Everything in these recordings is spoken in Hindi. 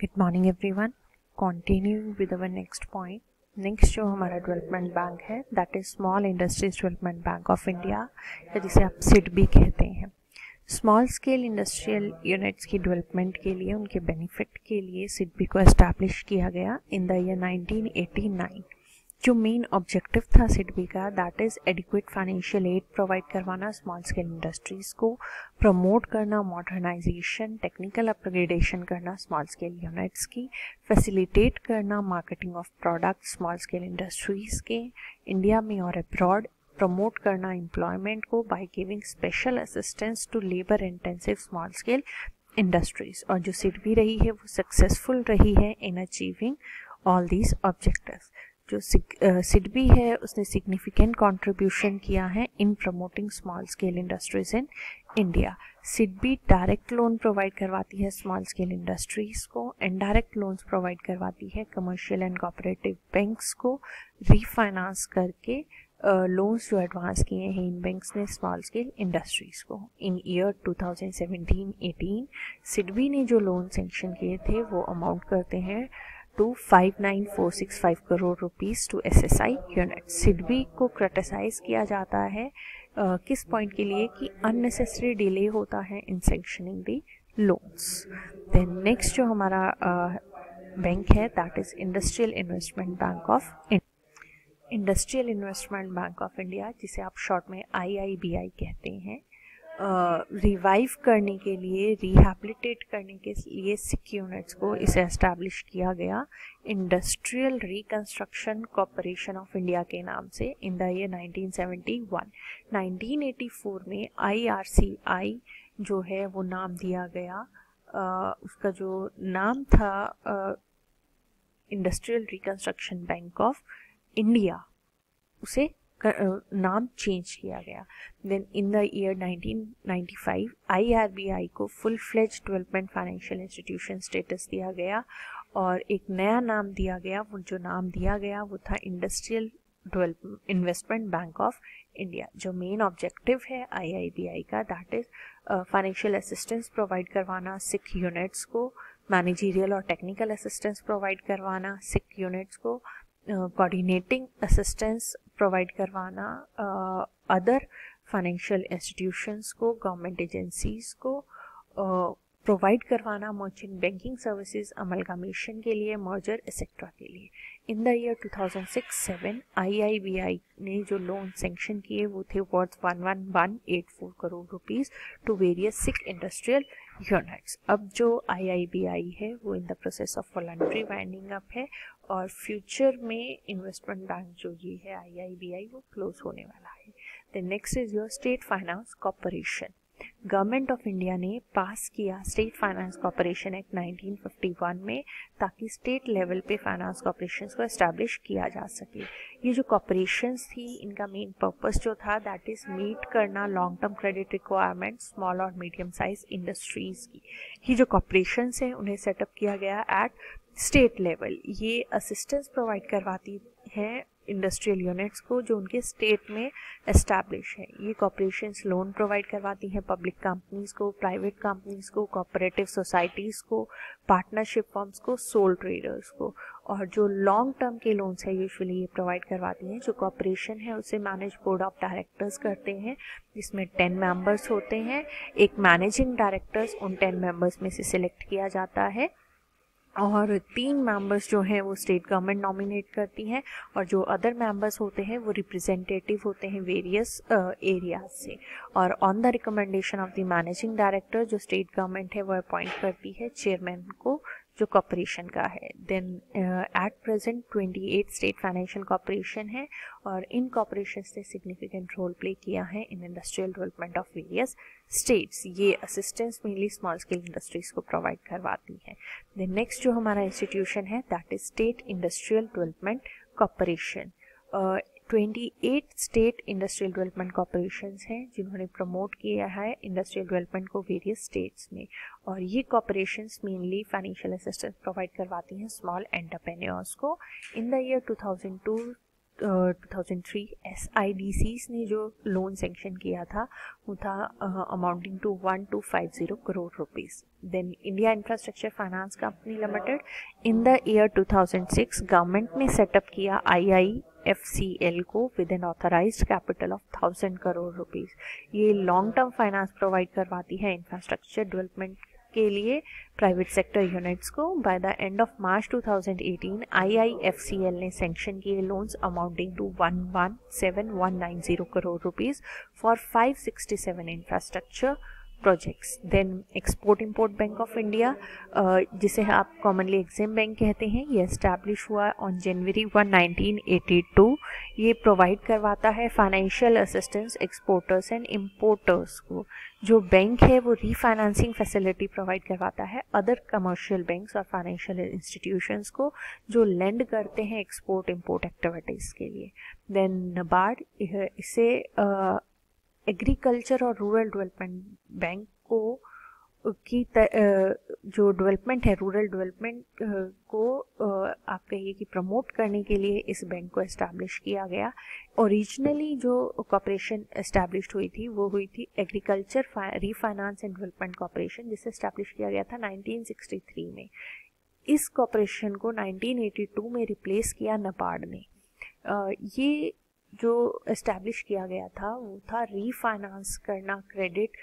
Good morning everyone. Continue with our next point. Next जो हमारा डेवलपमेंट बैंक है that is small industries development bank of India, या जिसे आप सिडबी कहते हैं। स्मॉल स्केल इंडस्ट्रियल यूनिट्स की डेवलपमेंट के लिए, उनके बेनिफिट के लिए सिडबी को एस्टैब्लिश किया गया इन द ईयर 1989। जो मेन ऑब्जेक्टिव था सिडबी का that is adequate financial aid provide करवाना स्मॉल स्केल इंडस्ट्रीज को, प्रमोट करना मॉडर्नाइजेशन, टेक्निकल अपग्रेडेशन करना स्मॉल स्केल यूनिट्स की, फैसिलिटेट करना marketing of product small scale industries के इंडिया में और अब्रॉड, प्रमोट करना एम्प्लॉयमेंट को by giving special assistance to labour intensive small scale industries. और जो सिडबी रही है वो सक्सेसफुल रही है in achieving all these objectives. जो सिडबी है उसने सिग्निफिकेंट कंट्रीब्यूशन किया है in promoting small scale industries in India. SIDBI direct loan provide करवाती है स्मॉल स्केल इंडस्ट्रीज को, इनडायरेक्ट लोन्स प्रोवाइड करवाती है कमर्शियल एंड कोऑपरेटिव बैंक्स को, रीफाइनेंस करके लोन्स जो एडवांस किए हैं इन बैंक्स ने स्मॉल स्केल इंडस्ट्रीज को। इन ईयर 2017-18 सिडबी ने जो लोन सेंक्शन किए थे वो अमाउंट करते हैं to 59465 crore rupees to SSI unit. SIDBI को क्रिटिसाइज किया जाता है किस पॉइंट के लिए कि अननेसेसरी डिले होता है in sanctioning the loans. Then next जो हमारा बैंक है that is industrial investment bank of industrial investment bank of India, जिसे आप शॉर्ट में IIBI कहते हैं। रिवाइव करने के लिए, रिहैबिलिटेट करने के लिए सिक यूनिट्स को इसे एस्टैब्लिश किया गया industrial reconstruction corporation of India के नाम से इन द ईयर 1971। 1984 में IRCI जो है वो नाम दिया गया, उसका जो नाम था industrial reconstruction bank of India, उसे नाम चेंज किया गया। Then in the year 1995 IRBI को full fledge development financial institution status दिया गया और एक नया नाम दिया गया। वो जो नाम दिया गया वो था industrial investment bank of India. जो मेन ऑब्जेक्टिव है IIBI का that is financial assistance provide करवाना सिक यूनिट्स को, मैनेजरियल और टेक्निकल असिस्टेंस प्रोवाइड करवाना सिक यूनिट्स को, कोऑर्डिनेटिंग असिस्टेंस प्रोवाइड करवाना अदर फाइनेंशियल इंस्टीट्यूशंस को, गवर्नमेंट एजेंसीज को प्रोवाइड करवाना मर्चेंट बैंकिंग सर्विसेज अमलगामेशन के लिए, मर्जर एक्सेट्रा के लिए। इन द ईयर 2006-7 IIBI ने जो लोन सेंक्शन किए वो थे worth 11,184 crore rupees to various sick industrial units. अब जो IIBI है वो in the process of voluntary winding up है और फ्यूचर में इन्वेस्टमेंट बैंक जो ये है IIBI वो क्लोज होने वाला है। The next is your state finance corporation. Government of India ने पास किया स्टेट फाइनेंस कॉर्पोरेशन एक्ट 1951 में, ताकि स्टेट लेवल पे फाइनेंस कॉर्पोरेशंस को एस्टैब्लिश किया जा सके। ये जो कॉर्पोरेशंस थी इनका मेन पर्पस जो था दैट इज मीट करना long term credit requirement small और मीडियम साइज इंडस्ट्रीज की। ये जो कॉर्पोरेशंस हैं उन्हें सेटअप किया गया एट स्टेट लेवल। ये असिस्टेंस प्रोवाइड करवाती हैं इंडस्ट्रियल यूनिट्स को जो उनके स्टेट में एस्टैब्लिश है। ये कॉर्पोरेशंस लोन प्रोवाइड करवाती हैं पब्लिक कंपनीज को, प्राइवेट कंपनीज को, कोऑपरेटिव सोसाइटीज़ को, पार्टनरशिप फर्म्स को, सोल ट्रेडर्स को। और जो लॉन्ग टर्म के लोन्स है यूजुअली ये प्रोवाइड करवाती हैं। जो कॉर्पोरेशन है उसे मैनेज बोर्ड ऑफ डायरेक्टर्स करते हैं, जिसमें 10 मेंबर्स होते हैं। एक मैनेजिंग डायरेक्टर्स उन 10 मेंबर्स में से सिलेक्ट किया जाता है और 3 मेंबर्स जो हैं वो स्टेट गवर्नमेंट नॉमिनेट करती हैं और जो अदर मेंबर्स होते हैं वो रिप्रेजेंटेटिव होते हैं वेरियस एरियाज से। और on the recommendation of the managing director जो स्टेट गवर्नमेंट है वो अपॉइंट करती है चेयरमैन को जो कॉर्पोरेशन का है। Then at present 28 state financial corporation है और इन कॉर्पोरेशंस ने सिग्निफिकेंट रोल प्ले किया है in industrial development of various states. ये assistance mainly small scale industries को प्रोवाइड करवाती है। देन नेक्स्ट जो हमारा इंस्टीट्यूशन है that is state industrial development corporation. 28 state industrial development corporations हैं जिन्होंने प्रमोट किया है इंडस्ट्रियल डेवलपमेंट को वेरियस स्टेट्स में। और ये corporations mainly financial assistance provide करवाती हैं स्मॉल एंटरप्रेन्योर्स को। इन द ईयर 2002 2003 SIDCs ने जो लोन सेंक्शन किया था वो था amounting to 1250 crore rupees. Then India infrastructure finance company limited, in the year 2006 government ने सेटअप किया IIFCL को with an authorised capital of 1000 crore rupees. ये लॉन्ग टर्म फाइनेंस प्रोवाइड करवाती है इंफ्रास्ट्रक्चर डेवलपमेंट के लिए प्राइवेट सेक्टर यूनिट्स को. By the end of March 2018 IIFCL ने सैंक्शन किए loans amounting to 117190 crore rupees for 567 infrastructure projects. Then export import bank of India, जिसे आप कॉमनली एग्जिम बैंक कहते हैं, ये एस्टैब्लिश हुआ ऑन जनवरी 1, 1982. ये प्रोवाइड करवाता है financial assistance exporters and importers को. जो बैंक है वो रीफाइनेंसिंग फैसिलिटी प्रोवाइड करवाता है अदर कमर्शियल बैंक्स और फाइनेंशियल इंस्टीट्यूशंस को जो लेंड करते हैं एक्सपोर्ट इंपोर्ट एक्टिविटीज़ के लिए. देन नबार्ड, इसे एग्रीकल्चर और रूरल डेवलपमेंट बैंक को की जो डेवलपमेंट है रूरल डेवलपमेंट को आप कहिए कि प्रमोट करने के लिए इस बैंक को एस्टैब्लिश किया गया. ओरिजिनली जो कॉर्पोरेशन एस्टैब्लिश हुई थी वो हुई थी agriculture refinance and development corporation, जिसे एस्टैब्लिश किया गया था 1963 में. इस कॉर्पोरेशन को 1982 में रिप्लेस किया नबार्ड ने. ये जो एस्टैब्लिश किया गया था वो था रीफाइनेंस करना क्रेडिट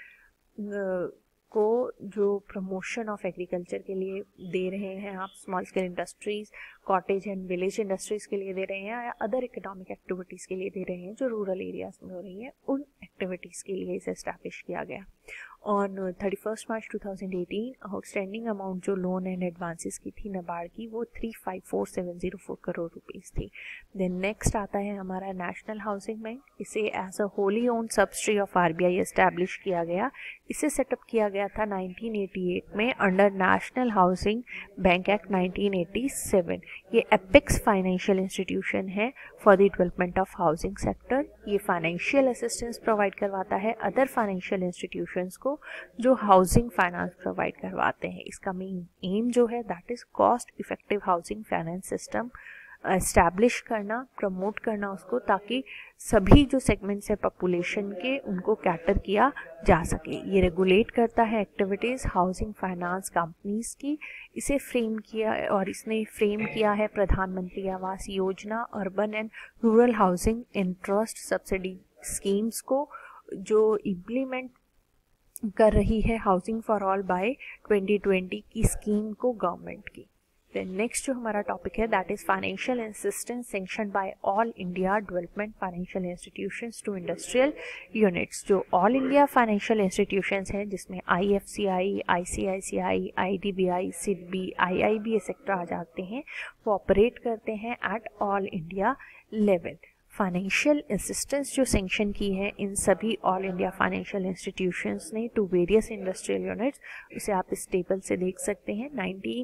को जो प्रमोशन ऑफ एग्रीकल्चर के लिए दे रहे हैं आप, small scale industries, cottage and village industries के लिए दे रहे हैं या अदर इकोनॉमिक एक्टिविटीज़ के लिए दे रहे हैं जो रूरल एरियाज में हो रही हैं, उन एक्टिविटीज़ के लिए इसे एस्टैब्लिश किया गया. ऑन 31 मार्च 2018 आउटस्टैंडिंग अमाउंट जो लोन एंड एडवांसेस की थी नबार्ड की वो 354704 करोड़ रुपीस थी. देन नेक्स्ट आता है हमारा नेशनल हाउसिंग बैंक. इसे as a wholly owned subsidy of RBI establish किया गया. इसे सेटअप किया गया था 1988 में under national housing bank act 1987. ये एपेक्स फाइनेंशियल इंस्टीट्यूशन है for the development of housing sector. ये फाइनेंशियल असिस्टेंस प्रोवाइड करवाता है अदर फाइनेंशियल इंस्टीट्यूशंस को जो हाउसिंग फाइनेंस प्रोवाइड करवाते हैं. इसका मेन एम जो है that is cost effective housing finance system establish करना, प्रमोट करना उसको, ताकि सभी जो सेगमेंट्स है पॉपुलेशन के उनको कैटर किया जा सके. ये रेगुलेट करता है एक्टिविटीज़ हाउसिंग फाइनेंस कंपनीज की. इसे फ्रेम किया और इसने फ्रेम किया है Pradhan Mantri Awas Yojana, urban and rural housing interest subsidy schemes को जो इम्प्लीमेंट कर रही है हाउसिंग फॉर ऑल बाय 2020 की स्कीम को गवर्नमेंट की. देन नेक्स्ट जो हमारा टॉपिक है that is financial assistance sanction by all India development financial institutions to industrial units. जो ऑल इंडिया फाइनेंशियल इंस्टीट्यूशंस हैं जिसमें IFCI, ICICI, IDBI, SIDBI, IIB etcetera आ जाते हैं, वो ऑपरेट करते हैं at all India level. Financial assistance जो सेंक्शन की है इन सभी ऑल इंडिया फाइनेंशियल इंस्टीट्यूशंस ने टू वेरियस इंडस्ट्रियल यूनिट्स, उसे आप इस टेबल से देख सकते हैं.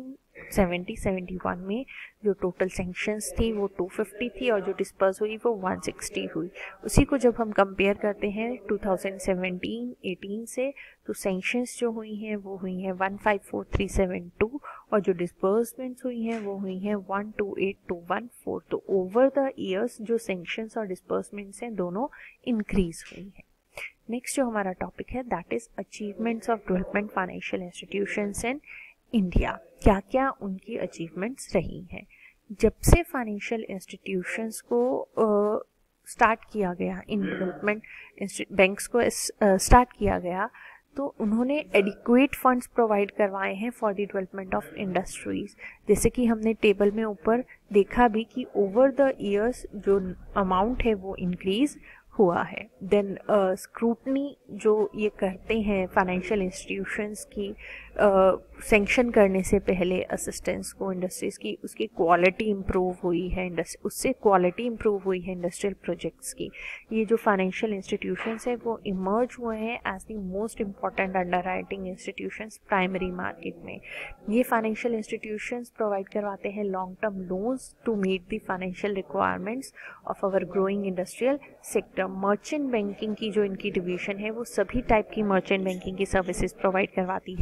1970-71 में जो टोटल सेंक्शंस थी वो 250 थी और जो डिस्पर्स हुई वो 160 हुई. उसी को जब हम कंपेयर करते हैं 2017-18 से, तो सेंक्शंस जो हुई हैं वो हुई हैं 154,372 और जो डिस्पर्समेंट्स हुई हैं वो हुई हैं 128,214. तो ओवर द ईयर्स जो सेंक्शंस और डिस्पर्समेंट्स हैं दोनों इंक्रीज हुई हैं. नेक्स्ट जो हमारा टॉपिक है that is achievements of development financial institutions in India. क्या क्या उनकी अचीवमेंट्स रही हैं. जब से फाइनेंशियल इंस्टीट्यूशंस को स्टार्ट किया गया, इन डेवलपमेंट बैंक्स को स्टार्ट किया गया, तो उन्होंने एडिक्वेट फंड्स प्रोवाइड करवाए हैं for the development of industries. जैसे कि हमने टेबल में ऊपर देखा भी कि ओवर द ईयर्स जो अमाउंट है वो इंक्रीज हुआ है. देन स्क्रूटनी जो ये करते हैं फाइनेंशियल इंस्टीट्यूशंस की सेंक्शन करने से पहले असिस्टेंस को इंडस्ट्रीज़ की, उसकी क्वालिटी इम्प्रूव हुई है, उससे क्वालिटी इम्प्रूव हुई है इंडस्ट्रियल प्रोजेक्ट्स की. ये जो फाइनेंशियल इंस्टीट्यूशंस है वो इमर्ज हुए हैं as the most important underwriting institutions primary market में. ये फाइनेंशियल इंस्टीट्यूशंस प्रोवाइड करवाते हैं long term loans to meet the financial requirements of our growing industrial sector. Merchant banking की जो इनकी डिवीजन है वो सभी टाइप की मर्चेंट बैंकिंग की सर्विसेज प्रोवाइड करवाती है, जैसे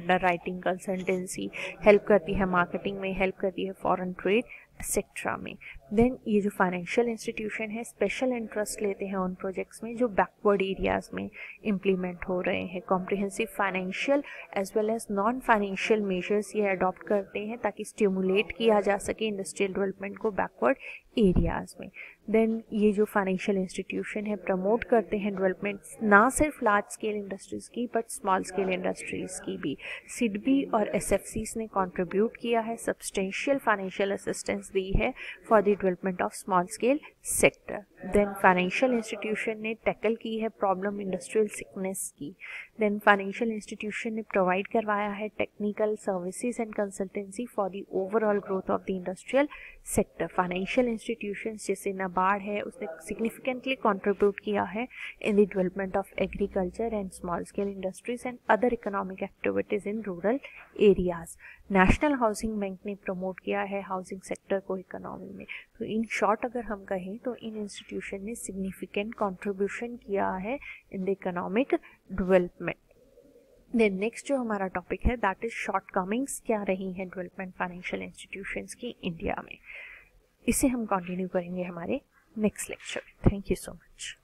अंडर राइटिंग, कंसल्टेंसी, हेल्प करती है मार्केटिंग में, हेल्प करती है फॉरेन ट्रेड एक्सेट्रा में। देन ये जो फाइनेंशियल इंस्टीट्यूशन है स्पेशल इंटरेस्ट लेते हैं उन प्रोजेक्ट्स में जो बैकवर्ड एरियाज में इम्प्लीमेंट हो रहे हैं। Comprehensive financial as well as non financial measures ये अडॉप्ट करते हैं ताकि स्टिमुलेट किया जा सके इंडस्ट्रियल डेवलपमेंट को बैकवर्ड एरियाज में। देन ये जो फाइनेंशियल इंस्टीट्यूशन है प्रमोट करते हैं डेवलपमेंट ना सिर्फ लार्ज स्केल इंडस्ट्रीज़ की बट स्मॉल स्केल इंडस्ट्रीज़ की भी। सिडबी और एसएफसीज ने कंट्रीब्यूट किया है, सब्सटेंशियल फाइनेंशियल असिस्टेंस दी है for the development of small scale sector. Then financial institution ने टैकल की है प्रॉब्लम इंडस्ट्रियल सिकनेस की। देन फाइनेंशियल इंस्टीट्यूशन ने प्रोवाइड करवाया है technical services and consultancy for the overall growth of the industrial sector. Financial institutions जैसे नाबार्ड है उसने सिग्निफिकेंटली कंट्रीब्यूट किया है in the development of agriculture and small scale industries and other economic activities in rural areas. National housing bank ने प्रमोट किया है हाउसिंग सेक्टर को इकोनॉमी में। तो इन शॉर्ट अगर हम कहें तो इन इंस्टीट्यूशन ने सिग्निफिकेंट कंट्रीब्यूशन किया है in the economic development. Then next जो हमारा टॉपिक है दैट इज शॉर्टकमिंग्स क्या रही हैं डेवलपमेंट फाइनेंशियल इंस्टीट्यूशंस की इंडिया में। इसे हम कंटिन्यू करेंगे हमारे नेक्स्ट लेक्चर में। Thank you so much.